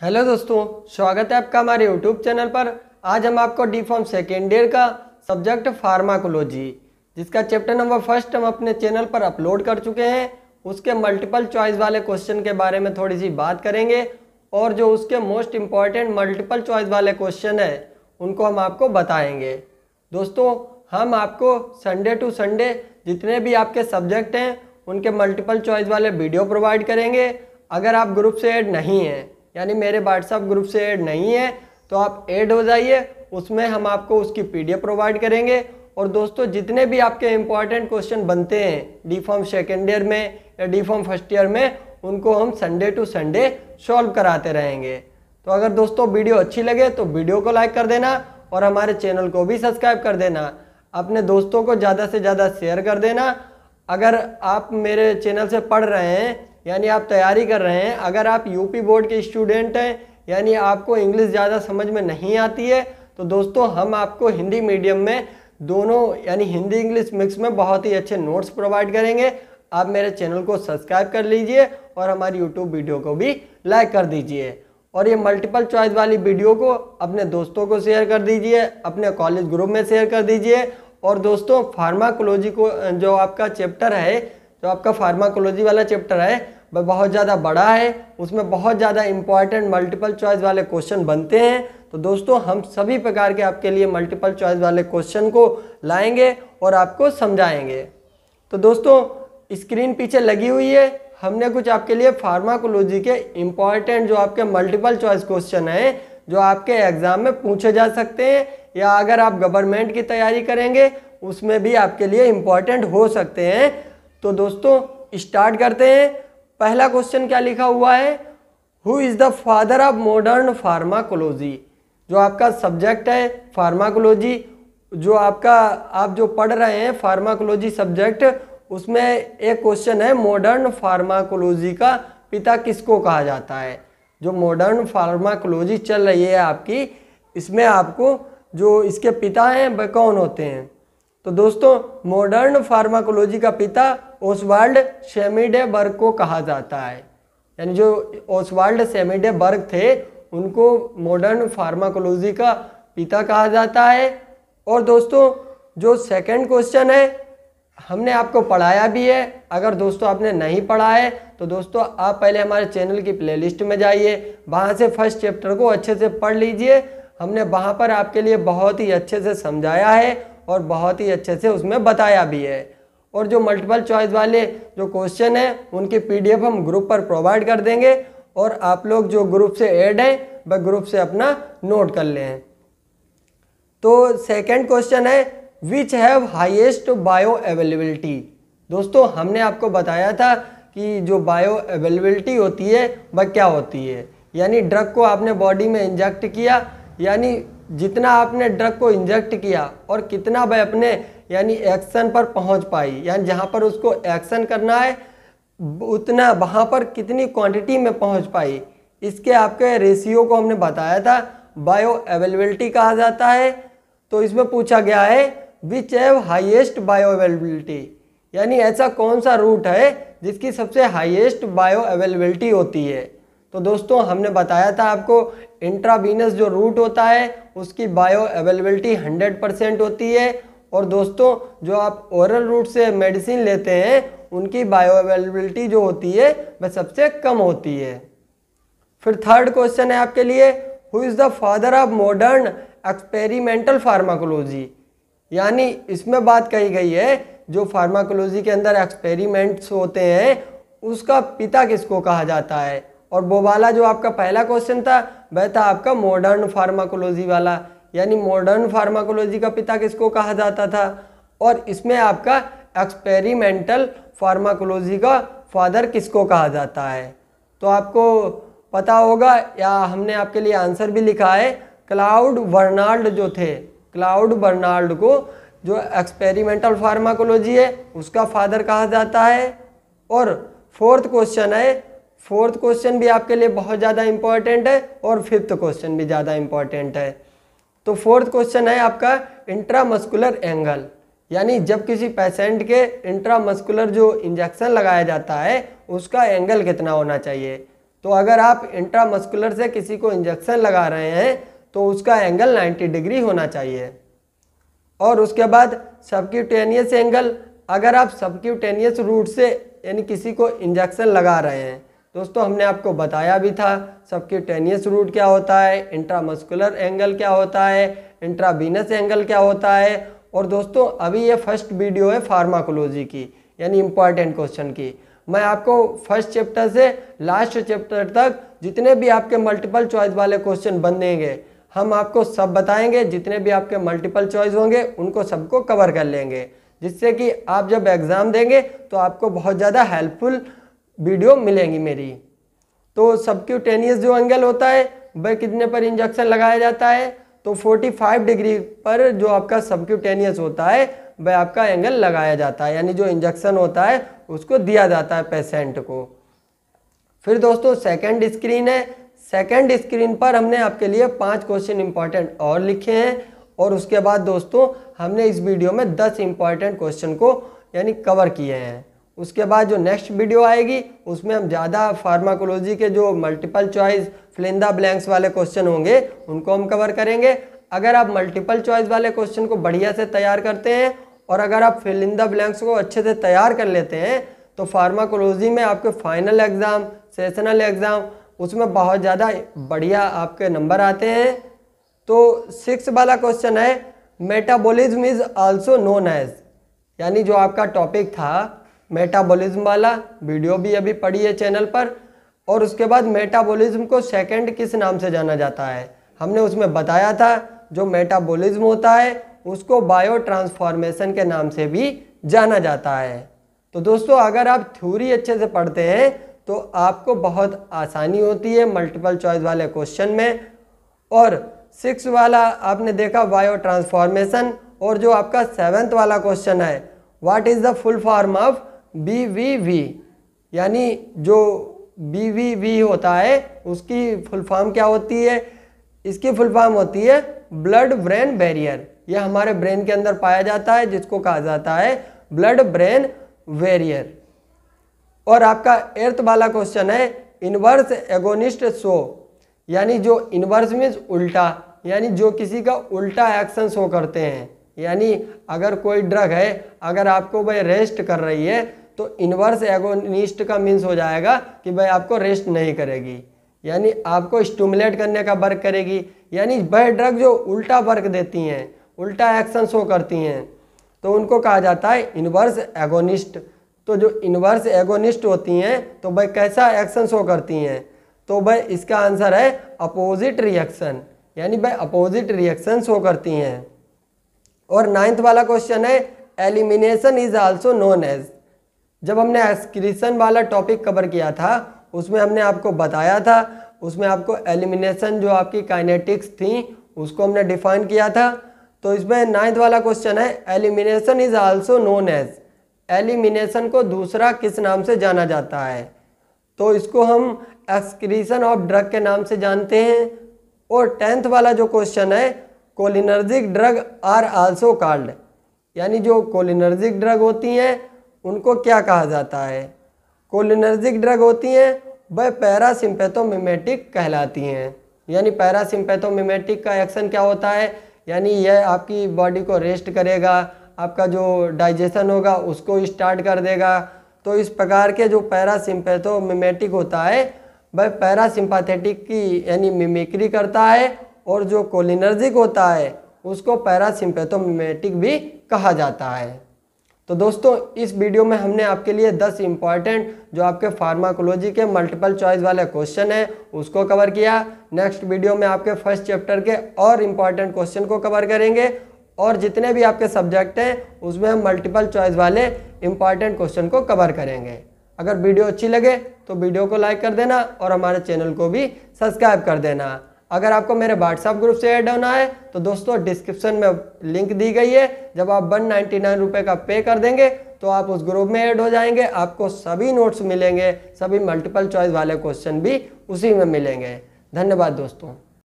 Hello दोस्तों, स्वागत है आपका हमारे यूट्यूब चैनल पर। आज हम आपको डी फार्म सेकेंड ईयर का सब्जेक्ट फार्माकोलॉजी, जिसका चैप्टर नंबर फर्स्ट हम अपने चैनल पर अपलोड कर चुके हैं, उसके मल्टीपल चॉइस वाले क्वेश्चन के बारे में थोड़ी सी बात करेंगे और जो उसके मोस्ट इम्पॉर्टेंट मल्टीपल चॉइस वाले क्वेश्चन है उनको हम आपको बताएंगे। दोस्तों, हम आपको संडे टू संडे जितने भी आपके सब्जेक्ट हैं उनके मल्टीपल चॉइस वाले वीडियो प्रोवाइड करेंगे। अगर आप ग्रुप से ऐड नहीं हैं, यानी मेरे व्हाट्सएप ग्रुप से ऐड नहीं है, तो आप ऐड हो जाइए, उसमें हम आपको उसकी पीडीएफ प्रोवाइड करेंगे। और दोस्तों, जितने भी आपके इम्पॉर्टेंट क्वेश्चन बनते हैं डी फार्म सेकेंड ईयर में या डी फार्म फर्स्ट ईयर में, उनको हम संडे टू संडे सॉल्व कराते रहेंगे। तो अगर दोस्तों वीडियो अच्छी लगे तो वीडियो को लाइक कर देना और हमारे चैनल को भी सब्सक्राइब कर देना। अपने दोस्तों को ज़्यादा से ज़्यादा शेयर कर देना। अगर आप मेरे चैनल से पढ़ रहे हैं, यानी आप तैयारी कर रहे हैं, अगर आप यूपी बोर्ड के स्टूडेंट हैं, यानी आपको इंग्लिश ज़्यादा समझ में नहीं आती है, तो दोस्तों हम आपको हिंदी मीडियम में दोनों यानी हिंदी इंग्लिश मिक्स में बहुत ही अच्छे नोट्स प्रोवाइड करेंगे। आप मेरे चैनल को सब्सक्राइब कर लीजिए और हमारी यूट्यूब वीडियो को भी लाइक कर दीजिए। और ये मल्टीपल चॉइस वाली वीडियो को अपने दोस्तों को शेयर कर दीजिए, अपने कॉलेज ग्रुप में शेयर कर दीजिए। और दोस्तों, फार्माकोलॉजी को जो आपका चैप्टर है, जो आपका फार्माकोलॉजी वाला चैप्टर है, वह बहुत ज़्यादा बड़ा है, उसमें बहुत ज़्यादा इंपॉर्टेंट मल्टीपल चॉइस वाले क्वेश्चन बनते हैं। तो दोस्तों, हम सभी प्रकार के आपके लिए मल्टीपल चॉइस वाले क्वेश्चन को लाएंगे और आपको समझाएंगे। तो दोस्तों, स्क्रीन पीछे लगी हुई है, हमने कुछ आपके लिए फार्माकोलॉजी के इम्पॉर्टेंट जो आपके मल्टीपल चॉइस क्वेश्चन हैं जो आपके एग्जाम में पूछे जा सकते हैं, या अगर आप गवर्नमेंट की तैयारी करेंगे उसमें भी आपके लिए इम्पॉर्टेंट हो सकते हैं। तो दोस्तों, स्टार्ट करते हैं। पहला क्वेश्चन क्या लिखा हुआ है? Who is the father of modern pharmacology. जो आपका सब्जेक्ट है फार्माकोलॉजी, जो आपका आप जो पढ़ रहे हैं फार्माकोलॉजी सब्जेक्ट, उसमें एक क्वेश्चन है मॉडर्न फार्माकोलॉजी का पिता किसको कहा जाता है। जो मॉडर्न फार्माकोलॉजी चल रही है आपकी, इसमें आपको जो इसके पिता हैं वह कौन होते हैं? तो दोस्तों, मॉडर्न फार्माकोलॉजी का पिता ओसवाल्ड सेमीडेबर्ग को कहा जाता है। यानी जो ओसवाल्ड सेमीडेबर्ग थे उनको मॉडर्न फार्माकोलॉजी का पिता कहा जाता है। और दोस्तों, जो सेकंड क्वेश्चन है हमने आपको पढ़ाया भी है। अगर दोस्तों आपने नहीं पढ़ा है तो दोस्तों आप पहले हमारे चैनल की प्लेलिस्ट में जाइए, वहाँ से फर्स्ट चैप्टर को अच्छे से पढ़ लीजिए। हमने वहाँ पर आपके लिए बहुत ही अच्छे से समझाया है और बहुत ही अच्छे से उसमें बताया भी है। और जो मल्टीपल चॉइस वाले जो क्वेश्चन हैं उनकी पीडीएफ हम ग्रुप पर प्रोवाइड कर देंगे, और आप लोग जो ग्रुप से ऐड हैं वह ग्रुप से अपना नोट कर लें। तो सेकंड क्वेश्चन है which have highest bioavailability. दोस्तों, हमने आपको बताया था कि जो बायो अवेलेबिलिटी होती है वह क्या होती है। यानी ड्रग को आपने बॉडी में इंजेक्ट किया, यानी जितना आपने ड्रग को इंजेक्ट किया और कितना वह अपने यानी एक्शन पर पहुंच पाई, यानी जहां पर उसको एक्शन करना है उतना वहां पर कितनी क्वांटिटी में पहुंच पाई, इसके आपके रेशियो को हमने बताया था, बायो अवेलेबिलिटी कहा जाता है। तो इसमें पूछा गया है which have highest bioavailability, यानी ऐसा कौन सा रूट है जिसकी सबसे हाईएस्ट बायो अवेलेबिलिटी होती है। तो दोस्तों, हमने बताया था आपको इंट्रावीनस जो रूट होता है उसकी बायो अवेलेबिलिटी 100% होती है। और दोस्तों, जो आप ओरल रूट से मेडिसिन लेते हैं उनकी बायो अवेलेबिलिटी जो होती है वह सबसे कम होती है। फिर थर्ड क्वेश्चन है आपके लिए who is the father of modern experimental pharmacology. यानी इसमें बात कही गई है जो फार्माकोलॉजी के अंदर एक्सपेरिमेंट्स होते हैं उसका पिता किसको कहा जाता है। और वो वाला जो आपका पहला क्वेश्चन था वह था आपका मॉडर्न फार्माकोलॉजी वाला, यानी मॉडर्न फार्माकोलॉजी का पिता किसको कहा जाता था। और इसमें आपका एक्सपेरिमेंटल फार्माकोलॉजी का फादर किसको कहा जाता है। तो आपको पता होगा, या हमने आपके लिए आंसर भी लिखा है, क्लाउड बर्नार्ड जो थे, क्लाउड बर्नार्ड को जो एक्सपेरिमेंटल फार्माकोलॉजी है उसका फादर कहा जाता है। और फोर्थ क्वेश्चन है, फोर्थ क्वेश्चन भी आपके लिए बहुत ज़्यादा इंपॉर्टेंट है और फिफ्थ क्वेश्चन भी ज़्यादा इंपॉर्टेंट है। तो फोर्थ क्वेश्चन है आपका इंट्रामस्कुलर एंगल, यानी जब किसी पेशेंट के इंट्रामस्कुलर जो इंजेक्शन लगाया जाता है उसका एंगल कितना होना चाहिए। तो अगर आप इंट्रामस्कुलर से किसी को इंजेक्शन लगा रहे हैं तो उसका एंगल 90 डिग्री होना चाहिए। और उसके बाद सबक्यूटेनियस एंगल, अगर आप सबक्यूटेनियस रूट से यानी किसी को इंजेक्शन लगा रहे हैं, दोस्तों हमने आपको बताया भी था सबक्यूटेनियस रूट क्या होता है, इंट्रामस्कुलर एंगल क्या होता है, इंट्रावीनस एंगल क्या होता है। और दोस्तों अभी ये फर्स्ट वीडियो है फार्माकोलॉजी की, यानी इंपॉर्टेंट क्वेश्चन की। मैं आपको फर्स्ट चैप्टर से लास्ट चैप्टर तक जितने भी आपके मल्टीपल चॉइस वाले क्वेश्चन बनेंगे हम आपको सब बताएंगे। जितने भी आपके मल्टीपल चॉइस होंगे उनको सबको कवर कर लेंगे, जिससे कि आप जब एग्ज़ाम देंगे तो आपको बहुत ज़्यादा हेल्पफुल वीडियो मिलेंगी मेरी। तो सबक्यूटेनियस जो एंगल होता है वह कितने पर इंजेक्शन लगाया जाता है, तो 45 डिग्री पर जो आपका सबक्यूटेनियस होता है वह आपका एंगल लगाया जाता है, यानी जो इंजेक्शन होता है उसको दिया जाता है पेशेंट को। फिर दोस्तों सेकंड स्क्रीन है, सेकंड स्क्रीन पर हमने आपके लिए 5 क्वेश्चन इंपॉर्टेंट और लिखे हैं। और उसके बाद दोस्तों हमने इस वीडियो में 10 इंपॉर्टेंट क्वेश्चन को यानी कवर किए हैं। उसके बाद जो नेक्स्ट वीडियो आएगी उसमें हम ज़्यादा फार्माकोलॉजी के जो multiple choice fill in the blanks वाले क्वेश्चन होंगे उनको हम कवर करेंगे। अगर आप मल्टीपल चॉइस वाले क्वेश्चन को बढ़िया से तैयार करते हैं और अगर आप फिल इन द ब्लैंक्स को अच्छे से तैयार कर लेते हैं तो फार्माकोलॉजी में आपके फाइनल एग्ज़ाम, सेशनल एग्ज़ाम, उसमें बहुत ज़्यादा बढ़िया आपके नंबर आते हैं। तो 6 वाला क्वेश्चन है metabolism is also known as, यानी जो आपका टॉपिक था मेटाबॉलिज्म वाला वीडियो भी अभी पड़ी है चैनल पर। और उसके बाद मेटाबॉलिज्म को सेकंड किस नाम से जाना जाता है, हमने उसमें बताया था जो मेटाबॉलिज्म होता है उसको बायो ट्रांसफॉर्मेशन के नाम से भी जाना जाता है। तो दोस्तों अगर आप थ्योरी अच्छे से पढ़ते हैं तो आपको बहुत आसानी होती है मल्टीपल चॉइस वाले क्वेश्चन में। और 6 वाला आपने देखा बायो ट्रांसफॉर्मेशन। और जो आपका 7th वाला क्वेश्चन है what is the full form of BVV, यानी जो BVV होता है उसकी फुल फॉर्म क्या होती है, इसकी फुल फॉर्म होती है ब्लड ब्रेन बैरियर। यह हमारे ब्रेन के अंदर पाया जाता है जिसको कहा जाता है ब्लड ब्रेन बैरियर। और आपका 8th वाला क्वेश्चन है इनवर्स एगोनिस्ट शो, यानी जो इनवर्स मीन्स उल्टा, यानी जो किसी का उल्टा एक्शन शो करते हैं। यानी अगर कोई ड्रग है अगर आपको वह रेस्ट कर रही है तो इनवर्स एगोनिस्ट का मीन्स हो जाएगा कि भाई आपको रेस्ट नहीं करेगी, यानी आपको स्टिमुलेट करने का वर्क करेगी। यानी वह ड्रग जो उल्टा वर्क देती हैं, उल्टा एक्शन शो करती हैं, तो उनको कहा जाता है इनवर्स एगोनिस्ट। तो जो इनवर्स एगोनिस्ट होती हैं तो वह कैसा एक्शन शो करती हैं, तो वह इसका आंसर है अपोजिट रिएक्शन, यानी वह अपोजिट रिएक्शन शो करती हैं। और 9th वाला क्वेश्चन है elimination is also known as. जब हमने एक्सक्रीशन वाला टॉपिक कवर किया था उसमें हमने आपको बताया था, उसमें आपको एलिमिनेशन जो आपकी काइनेटिक्स थी उसको हमने डिफाइन किया था। तो इसमें 9th वाला क्वेश्चन है elimination is also known as, elimination को दूसरा किस नाम से जाना जाता है, तो इसको हम एक्सक्रीशन ऑफ ड्रग के नाम से जानते हैं। और 10th वाला जो क्वेश्चन है cholinergic drug are also called, यानी जो कोलिनर्जिक ड्रग होती हैं उनको क्या कहा जाता है, कोलिनर्जिक ड्रग होती हैं वह पैरासिम्पैथोमिमेटिक कहलाती हैं। यानी पैरासिम्पैथोमिमेटिक का एक्शन क्या होता है, यानी यह आपकी बॉडी को रेस्ट करेगा, आपका जो डाइजेशन होगा उसको स्टार्ट कर देगा। तो इस प्रकार के जो पैरासिम्पैथोमिमेटिक होता है वह पैरासिम्पैथेटिक की यानी मिमिक्री करता है, और जो कोलिनर्जिक होता है उसको पैरासिम्पैथोमिमेटिक भी कहा जाता है। तो दोस्तों इस वीडियो में हमने आपके लिए 10 इंपॉर्टेंट जो आपके फार्माकोलॉजी के मल्टीपल चॉइस वाले क्वेश्चन हैं उसको कवर किया। नेक्स्ट वीडियो में आपके फर्स्ट चैप्टर के और इम्पॉर्टेंट क्वेश्चन को कवर करेंगे, और जितने भी आपके सब्जेक्ट हैं उसमें हम मल्टीपल चॉइस वाले इंपॉर्टेंट क्वेश्चन को कवर करेंगे। अगर वीडियो अच्छी लगे तो वीडियो को लाइक कर देना और हमारे चैनल को भी सब्सक्राइब कर देना। अगर आपको मेरे व्हाट्सएप ग्रुप से ऐड होना है तो दोस्तों डिस्क्रिप्शन में लिंक दी गई है, जब आप 199 रुपये का पे कर देंगे तो आप उस ग्रुप में ऐड हो जाएंगे। आपको सभी नोट्स मिलेंगे, सभी मल्टीपल चॉइस वाले क्वेश्चन भी उसी में मिलेंगे। धन्यवाद दोस्तों।